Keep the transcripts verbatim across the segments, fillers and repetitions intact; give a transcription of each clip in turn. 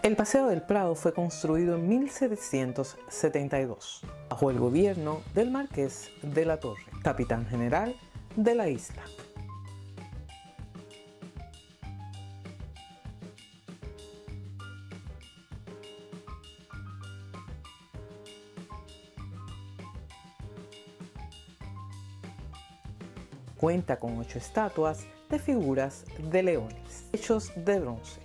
El Paseo del Prado fue construido en mil setecientos setenta y dos, bajo el gobierno del Marqués de la Torre, capitán general de la isla. Cuenta con ocho estatuas de figuras de leones, hechos de bronce.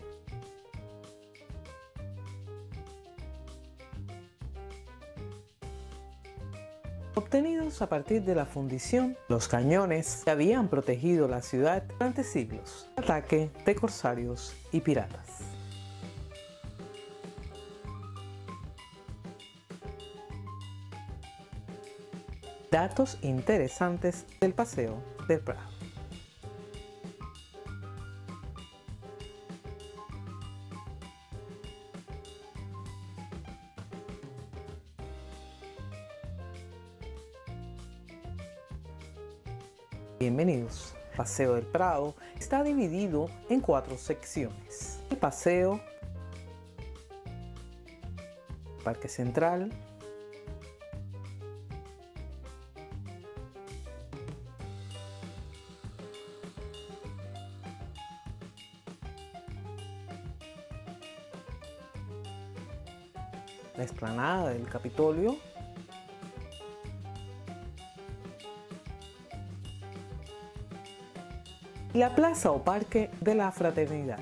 Obtenidos a partir de la fundición, los cañones que habían protegido la ciudad durante siglos del ataque de corsarios y piratas. Datos interesantes del Paseo del Prado. Bienvenidos. Paseo del Prado está dividido en cuatro secciones: el paseo, Parque Central, la explanada del Capitolio, y la plaza o parque de la Fraternidad.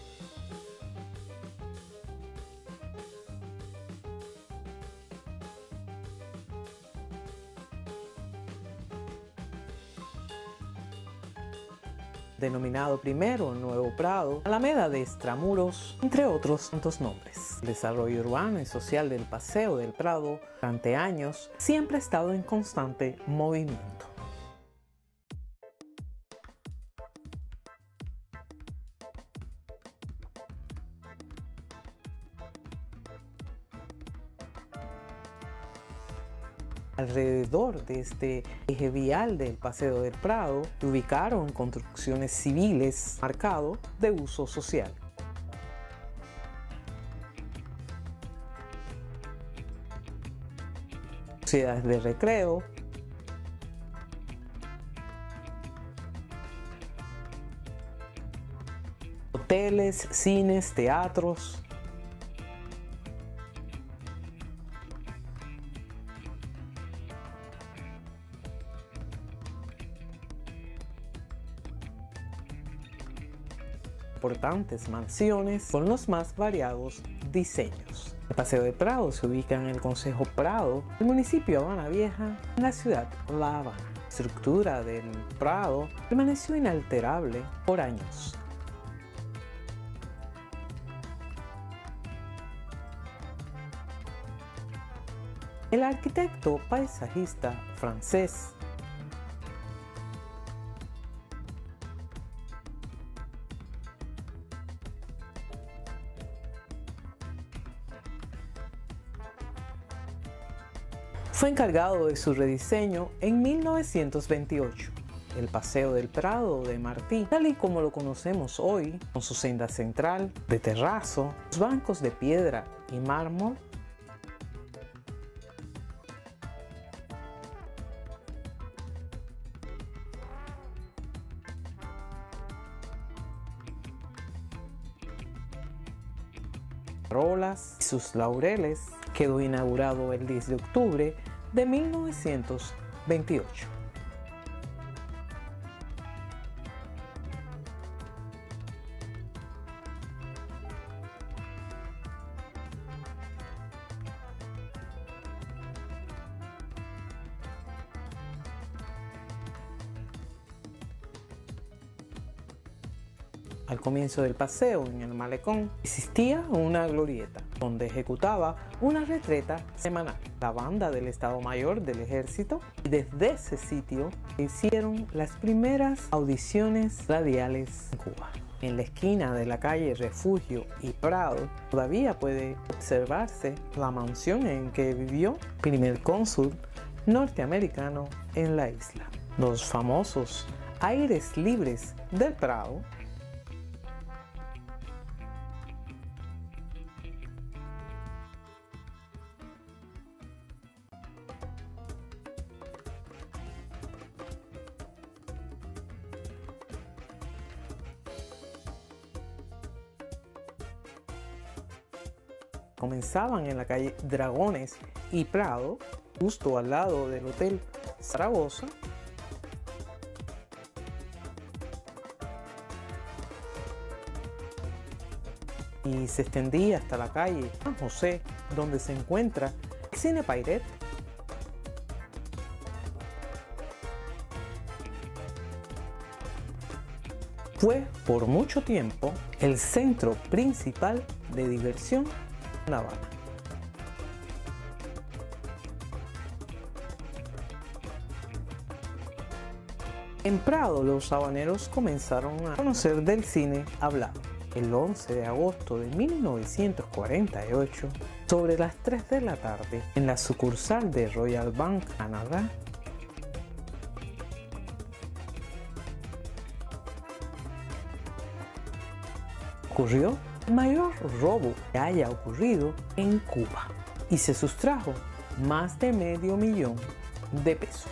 Denominado primero Nuevo Prado, Alameda de Extramuros, entre otros tantos nombres. El desarrollo urbano y social del Paseo del Prado durante años siempre ha estado en constante movimiento. Alrededor de este eje vial del Paseo del Prado se ubicaron construcciones civiles marcadas de uso social. Sociedades de recreo, hoteles, cines, teatros, importantes mansiones con los más variados diseños. El Paseo del Prado se ubica en el Concejo Prado, el municipio de Habana Vieja, en la ciudad de La Habana. La estructura del Prado permaneció inalterable por años. El arquitecto paisajista francés fue encargado de su rediseño en mil novecientos veintiocho. El Paseo del Prado de Martí, tal y como lo conocemos hoy, con su senda central de terrazo, los bancos de piedra y mármol, farolas y sus laureles, quedó inaugurado el diez de octubre de mil novecientos veintiocho. Al comienzo del paseo, en el malecón, existía una glorieta donde ejecutaba una retreta semanal la banda del Estado Mayor del Ejército, y desde ese sitio hicieron las primeras audiciones radiales en Cuba. En la esquina de la calle Refugio y Prado todavía puede observarse la mansión en que vivió el primer cónsul norteamericano en la isla. Los famosos aires libres del Prado comenzaban en la calle Dragones y Prado, justo al lado del Hotel Zaragoza, y se extendía hasta la calle San José, donde se encuentra el Cine Pairet. Fue por mucho tiempo el centro principal de diversión en La Habana. En Prado, los habaneros comenzaron a conocer del cine hablado. El once de agosto de mil novecientos cuarenta y ocho, sobre las tres de la tarde, en la sucursal de Royal Bank Canadá, ocurrió el mayor robo que haya ocurrido en Cuba y se sustrajo más de medio millón de pesos.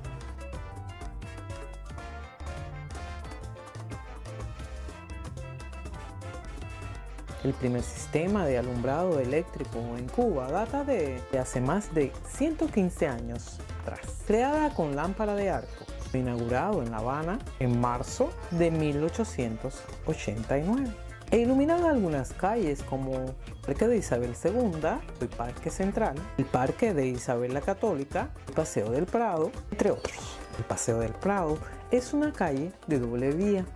El primer sistema de alumbrado eléctrico en Cuba data de, de hace más de ciento quince años atrás, creada con lámpara de arco, inaugurado en La Habana en marzo de mil ochocientos ochenta y nueve. E iluminaba algunas calles como el Parque de Isabel segunda, el Parque Central, el Parque de Isabel la Católica, el Paseo del Prado, entre otros. El Paseo del Prado es una calle de doble vía.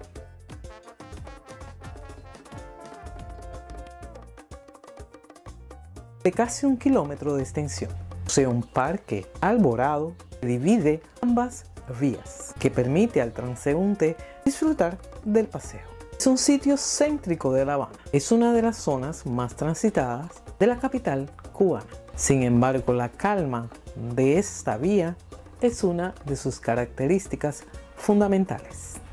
De casi un kilómetro de extensión, o sea, un parque alborado que divide ambas vías, que permite al transeúnte disfrutar del paseo. Es un sitio céntrico de La Habana. Es una de las zonas más transitadas de la capital cubana. Sin embargo, la calma de esta vía es una de sus características fundamentales.